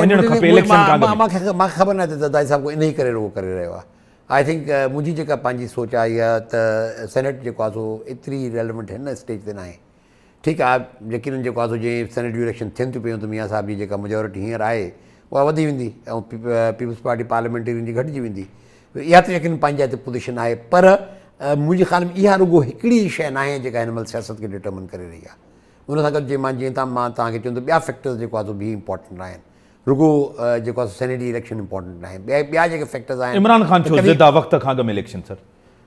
मूंखे ख़बर न आहे त ज़रदारी साहिबु इन ई करे रुगो करे रहियो आहे आई थिंक मुंहिंजी जेका पंहिंजी सोच आहे इहा त सेनेट जेको आहे सो एतिरी रेलेवेंट हिन स्टेज ते न आहे ठीकु आहे यकीननि जेको आहे सो जीअं सेनेट जूं इलेक्शन थियनि थियूं पियूं त मियां साहिब जी जेका मेजॉरिटी हींअर आहे उहा वधी वेंदी ऐं पीपल्स पार्टी पार्लियामेंटेरियन जी घटिजी वेंदी इहा त यकीन पंहिंजे हिते पोज़ीशन आहे पर मुंहिंजे ख़्याल में इहा रुगो हिकिड़ी शइ न आहे जेका हिन महिल सियासत खे डिटर्मिन करे रही आहे उन सां गॾु जीअं मां तव्हांखे चवंदो ॿिया फैक्टर्स जेको आहे सो बि इंपॉर्टेंट आहिनि रुगो जेको आहे सेनेट जी इलेक्शन इंपॉर्टेंट आहे ॿिया जेके फैक्टर्स आहिनि इमरान ख़ान छो ज़िदा वक़्त खां अॻु में इलेक्शन सर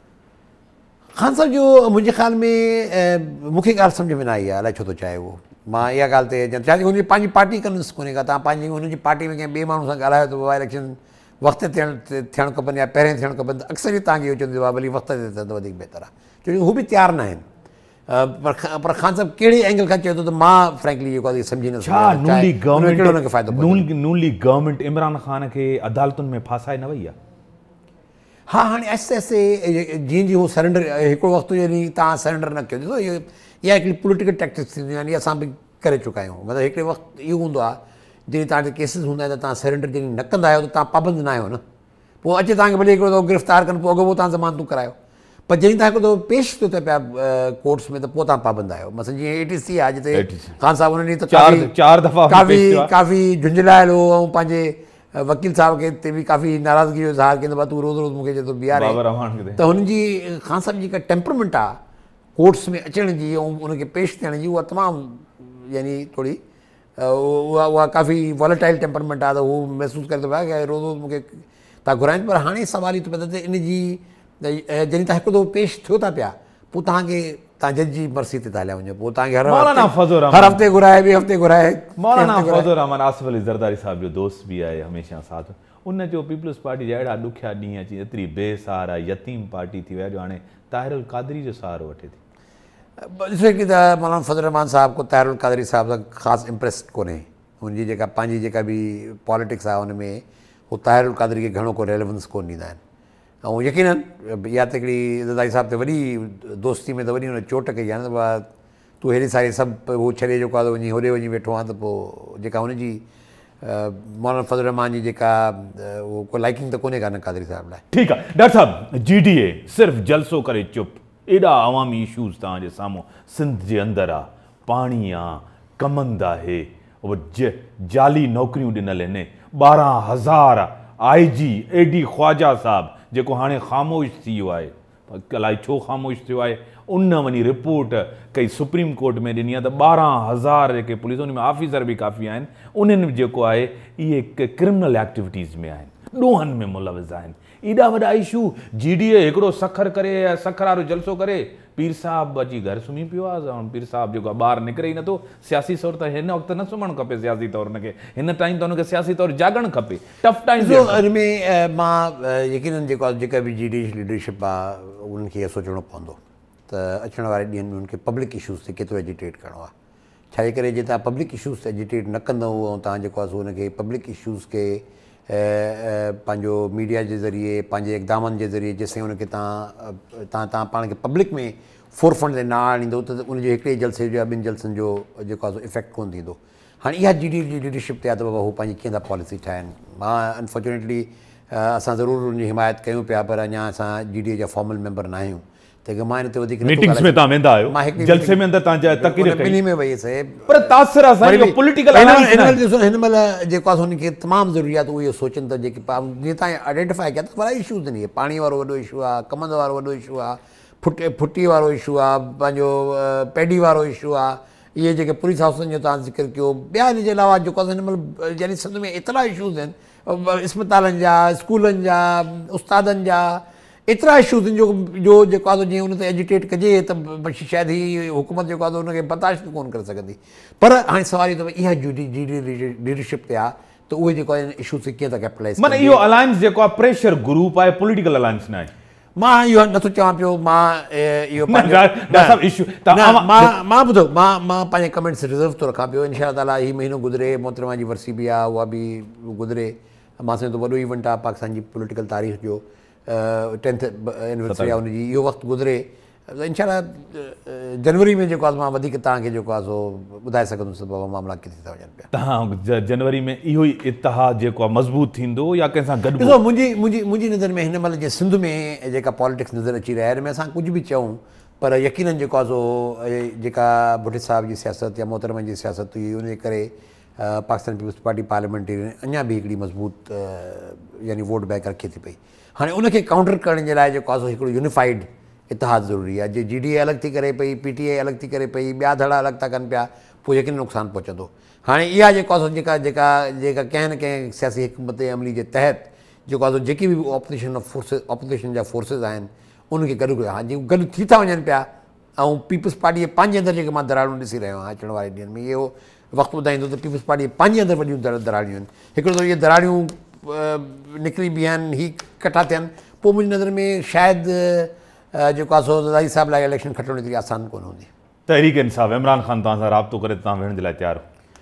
ख़ान साहिब जो मुंहिंजे ख़्याल में मूंखे ॻाल्हि सम्झ में न आई आहे अलाए छो थो चाहे उहो मां इहा ॻाल्हि ते छा हुनजी पंहिंजी पार्टी कन्विंस कोन्हे का तव्हां पंहिंजी हुनजी पार्टी में कंहिं ॿिए माण्हू सां ॻाल्हायो त बाबा इलेक्शन वक़्तु थियणु खपनि या पहिरें थियणु खपनि त अक्सर ई तव्हांखे इहो चवंदो आहे भली वक़्त ते थियनि त वधीक बहितर आहे छो जो हू बि तयारु न आहिनि पर ख़ान साहिबु कहिड़े एंगल खां चए थो त मां फ्रैंकली जेको आहे सम्झी न सघां नून लीग गवर्नमेंट इमरान ख़ान खे अदालतुनि में फासाए न वई आहे हा हाणे आहिस्ते आहिस्ते जीअं जीअं हू सरेंडर हिकिड़ो वक़्तु जॾहिं तव्हां सरेंडर न कयो ॾिसो इहा हिकिड़ी पॉलिटिकल टैक्टिक्स थींदियूं आहिनि असां बि करे चुका आहियूं मतिलबु हिकिड़े वक़्तु इहो हूंदो आहे जॾहिं तव्हांखे केसिस हूंदा आहिनि त तव्हां सरेंडर जॾहिं न कंदा आहियो त तव्हां पाबंद न आहियो न पोइ अचे तव्हांखे भले हिकिड़ो दफ़ो गिरफ़्तार कनि पोइ अॻो तव्हां ज़मानतूं करायो पर जॾहिं तव्हां हिकिड़ो दफ़ो पेश थियो त पिया कोर्ट्स में त पोइ तव्हां पाबंद आहियो मसइलो जीअं ATC आहे जिते ख़ान साहिबु हुन ॾींहुं त काफ़ी झुंझलायल हो ऐं पंहिंजे वकील साहिब खे ते बि काफ़ी नाराज़गी जो इज़हार कयो त तूं रोज़ रोज़ मूंखे चए थो बीहारे त हुनजी ख़ान साहिब जी जेका टेम्परमेंट आहे कोर्ट्स में अचण जी ऐं उनखे पेश थियण जी उहा तमामु यानी थोरी उहा काफ़ी वॉलेटाइल टेम्परमेंट आहे त हू महसूसु करे थो पिया की रोज़ रोज़ मूंखे तव्हां घुराइनि पर हाणे सवाल ई थो पए त इन जी जॾहिं तव्हां हिकु दफ़ो पेश थियो था पिया पोइ तव्हांखे तव्हां जज जी मर्सी ते था हलिया वञो पोइ तव्हांखे हर हफ़्ते घुराए ॿिए हफ़्ते घुराए मौलाना फज़लुर रहमान आसिफ अली ज़रदारी साहिब जो दोस्त बि आहे हमेशह साथ उन जो पीपल्स पार्टी जा अहिड़ा ॾुखिया ॾींहं अची एतिरी बेसहारा यतीम पार्टी थी विया जो हाणे ताहिरुल क़ादरी जो सहारो वठे थी ॾिसो हिकिड़ी त मौलाना फज़लुर रहमान साहिब को ताहिरुल क़ादरी साहिब सां ख़ासि इंप्रेस्ड कोन्हे हुनजी जेका पंहिंजी जेका बि पॉलिटिक्स आहे हुन में हू ताहिरुल क़ादरी खे घणो को रेलेवेंस कोन ॾींदा आहिनि ऐं यकीननि इहा त हिकिड़ी ज़रदारी साहिब ते वॾी दोस्ती में त वॾी हुन चोट कई आहे न तूं हेॾी सारी सभु उहो छॾे जेको आहे वञी होॾे वञी वेठो आहे त पोइ जेका हुनजी मौलाना फज़ल रहमान जी जेका उहो को लाइकिंग त कोन्हे का न कादरी साहिब लाइ। ठीकु आहे डॉक्टर साहिबु, GDA सिर्फ़ु जलसो करे चुप, एॾा अवामी इशूज़ तव्हांजे साम्हूं, सिंध जे अंदरि आहे, पाणी आहे, कमंद आहे, जाली नौकरियूं ॾिनल आहिनि, 12,000 IG AD ख्वाजा साहिबु जेको हाणे ख़ामोश थी वियो आहे, अलाए छो ख़ामोश थियो आहे, उन वञी रिपोर्ट कई सुप्रीम कोर्ट में ॾिनी आहे त 12,000 जेके पुलिस उन में ऑफिसर बि काफ़ी आहिनि, उन्हनि जेको आहे इहे क्रिमिनल एक्टिविटीज़ में आहिनि, ॾोहनि में मुलविज़ आहिनि, एॾा वॾा इशू। GDA हिकिड़ो सखर करे या सखर वारो जलसो करे, पीर साहिबु अची घर सुम्ही पियो आहे, पीर साहिबु जेको आहे ॿाहिरि निकिरे ई नथो। सियासी तौरु त हिन वक़्तु न सुम्हणु खपे, सियासी तौरु हुनखे हिन टाइम त हुनखे सियासी तौरु जाॻणु खपे, टफ टाइम। हिन में मां यकीननि जेको आहे जेका बि GDA जी लीडरशिप आहे उन्हनि खे इहो सोचणो पवंदो त अचण वारे ॾींहंनि में उनखे पब्लिक इशूज़ ते केतिरो एजिटेट करिणो आहे। छाजे करे जे तव्हां पब्लिक इशूज़ ते एजिटेट न कंदव ऐं तव्हां जेको आहे सो हुनखे पब्लिक इशूज़ खे पंहिंजो मीडिया जे ज़रिए पंहिंजे इक़दामनि जे ज़रिए जेसिताईं हुनखे तव्हां पाण खे पब्लिक में फोरफ्रंट ते न आणींदो त उनजे हिकिड़े जलसे जो या ॿिनि जलसनि जो जेको आहे सो इफेक्ट कोन थींदो। हाणे इहा GDA जी लीडरशिप ते आहे त बाबा हू पंहिंजी कीअं था पॉलिसी ठाहिनि। मां अनफॉर्चुनेटली असां ज़रूरु उनजी हिमायत कयूं पिया, पर अञा असां GDA जा फॉर्मल मेंबर न आहियूं, त मां हिन ते वधीक मीटिंग्स में तव्हां वेंदा आहियो, जलसे में अंदर तव्हां तक़रीर कई, ॿिन्ही में वई से, पर तासिर आहे साईं, इहो पॉलिटिकल हिन महिल जेको आहे हुनखे तमामु ज़रूरी आहे त उहे सोचनि त जेके जीअं तव्हां आइडेंटिफाई कया त वॾा इशूज़ आहिनि, पाणी वारो वॾो इशू आहे, कमंद वारो वॾो इशू आहे, फुटी वारो इशू आहे, पंहिंजो पैडी वारो इशू आहे, इहे जेके पुलिस हाउसनि जो तव्हां ज़िक्र कयो, ॿिया हिन जे अलावा जेको आहे हिन महिल यानी सिंध में एतिरा इशूज़ आहिनि, इस्पतालनि जा, स्कूलनि जा, उस्तादनि जा, एतिरा इशूज़ आहिनि जो जेको आहे जीअं उन ते एजिटेट कजे त शायदि हीअ हुकूमत जेको आहे हुनखे बर्दाश्त कोन करे सघंदी। पर हाणे सवाल इहो अथव इहा GDA लीडरशिप ते आहे त उहे जेको आहे इशूज़ खे कीअं था कैपिटलाइज़ माना इहो अलायंस जेको आहे प्रेशर ग्रुप आहे, पॉलिटिकल अलायंस न आहे। मां इहो नथो चवां पियो, मां इहो ॿुधो मां पंहिंजे कमेंट्स रिज़र्व थो रखां पियो। इनशा ताला हीउ महीनो गुज़रे, मोहतरमा जी वरसी बि आहे, उहा बि गुज़रे, मां सम्झो वॾो इवेंट आहे पाकिस्तान जी पॉलिटिकल तारीख़ जो, 10th एनिवर्सरी आहे हुनजी, इहो वक़्तु गुज़रे इनशा जनवरी में जेको आहे मां वधीक तव्हांखे जेको आहे सो ॿुधाए सघंदुसि बाबा मामला किथे था वञनि पिया। तव्हां जनवरी में इहो ई इतिहाद जेको आहे मज़बूत थींदो या कंहिंसां गॾु? ॾिसो मुंहिंजी नज़र में हिन महिल जे सिंध में जेका पॉलिटिक्स नज़र अची रहिया हिन में असां कुझु बि चऊं, पर यकीननि जेको आहे सो जेका भुट्टो साहिब जी सियासत या मोहतरमा जी सियासत हुई उनजे करे पाकिस्तान पीपल्स पार्टी पार्लियामेंटेरियन अञा बि हिकिड़ी मज़बूत यानी वोट बैंक रखे थी पई। हाणे उनखे काउंटर करण जे लाइ जेको आहे सो हिकिड़ो यूनिफाइड इतिहाद ज़रूरी आहे। जे GDA अलॻि थी करे पई, PTA अलॻि थी करे पई, ॿिया धड़ा अलॻि था कनि पिया, पोइ यकीन नुक़सानु पहुचंदो। हाणे इहा जेको आहे सो जेका कंहिं न कंहिं सियासी हिकमत अमली जे तहत जेको आहे सो जेकी बि ऑपोज़िशन जा फोर्सिस आहिनि उनखे गॾु कयो, हाणे जीअं गॾु थी था वञनि पिया, ऐं पीपल्स पार्टीअ पंहिंजे अंदरि जेके मां दरारूं ॾिसी रहियो आहियां अचण वारे ॾींहंनि में, इहो वक़्तु ॿुधाईंदो त पीपल्स पार्टीअ पंहिंजे अंदरि वॾियूं दरारियूं आहिनि। हिकिड़ो त इहे दरारियूं निकिरी बि आहिनि, हीअ कठा थियनि, पोइ मुंहिंजी नज़र में शायदि जेको आहे सो रज़ाई साहिब लाइ इलेक्शन खटणु एतिरी आसान कोन हूंदी। तहरीक इंसाफ़ इमरान ख़ान तव्हां सां राब्तो करे तव्हां वेहण जे लाइ तयारु?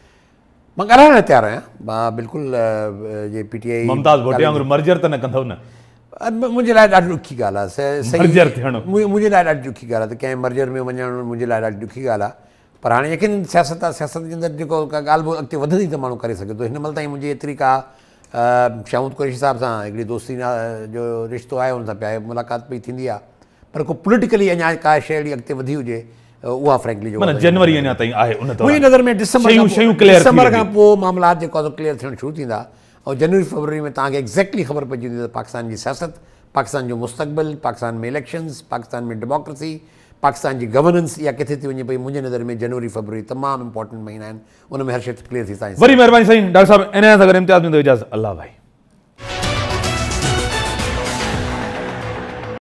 मां ॻाल्हाइण लाइ तयारु आहियां, मां बिल्कुलु जे PTA मुमताज़ भुट्टो वांगुरु मर्जर त न कंदव न? मुंहिंजे लाइ ॾाढी ॾुखी ॻाल्हि आहे, मर्जर थियणु मुंहिंजे लाइ ॾाढी ॾुखी ॻाल्हि आहे, त कंहिं मर्जर में वञणु मुंहिंजे लाइ ॾाढी ॾुखी ॻाल्हि आहे। पर हाणे यकीन सियासत आहे, सियासत जे अंदरि जेको का ॻाल्हि बि अॻिते वधंदी त माण्हू करे सघे थो। हिन महिल ताईं मुंहिंजी एतिरी का शाहूद कुरैशी साहिब सां हिकिड़ी दोस्ती जो रिश्तो आहे, हुन सां पिया मुलाक़ात पई थींदी आहे, पर को पॉलिटिकली अञा का शइ अहिड़ी अॻिते वधी हुजे उहा फ्रैंकली जनवरी अञा ताईं आहे। मुंहिंजी नज़र में डिसंबर खां पोइ मामलात जेको आहे क्लियर थियणु शुरू थींदा, ऐं जनवरी फरवरी में तव्हांखे एक्ज़ैक्टली ख़बर पइजी वेंदी त पाकिस्तान जी सियासत, पाकिस्तान जो मुस्तक़बिल, पाकिस्तान में इलेक्शन्स, पाकिस्तान में डेमोक्रेसी, पाकिस्तान जी गवर्नेंस इहा किथे थी वञे पई। मुंहिंजे नज़र में जनवरी फरवरी तमामु इंपॉर्टेंट महीना आहिनि, उन में हर शइ क्लियर थी साईं। वरी महिरबानी साईं। डॉक्टर साहिब इन सां गॾु इम्तियाज़ में इजाज़त। अल्लाह भाई।